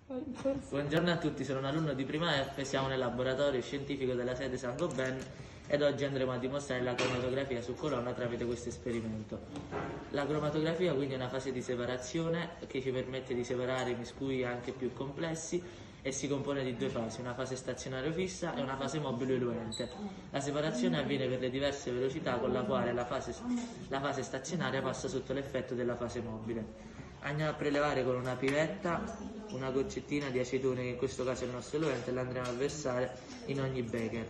Buongiorno a tutti, sono un alunno di prima F, siamo nel laboratorio scientifico della sede San Goben ed oggi andremo a dimostrare la cromatografia su colonna tramite questo esperimento. La cromatografia quindi è una fase di separazione che ci permette di separare i miscui anche più complessi e si compone di due fasi, una fase stazionaria fissa e una fase mobile eluente. La separazione avviene per le diverse velocità con la quale la fase stazionaria passa sotto l'effetto della fase mobile. Andiamo a prelevare con una pivetta una goccettina di acetone, che in questo caso è il nostro eluente, e la andremo a versare in ogni becher.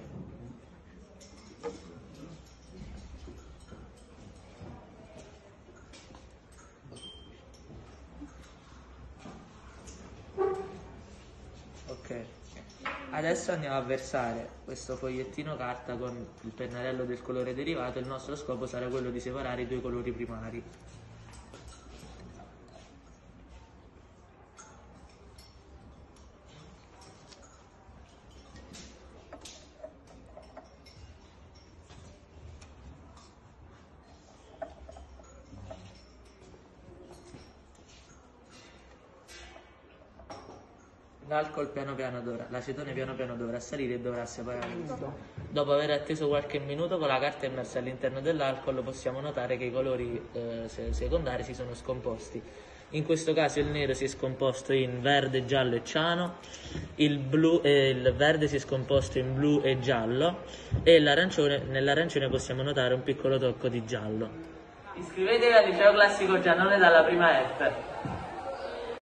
Ok, adesso andiamo a versare questo fogliettino carta con il pennarello del colore derivato. Il nostro scopo sarà quello di separare i due colori primari. L'alcol l'acetone piano piano dovrà salire e dovrà separare. Dopo aver atteso qualche minuto con la carta immersa all'interno dell'alcol possiamo notare che i colori secondari si sono scomposti. In questo caso il nero si è scomposto in verde, giallo e ciano, il verde si è scomposto in blu e giallo e nell'arancione possiamo notare un piccolo tocco di giallo. Iscrivetevi al liceo classico Giannone dalla prima F.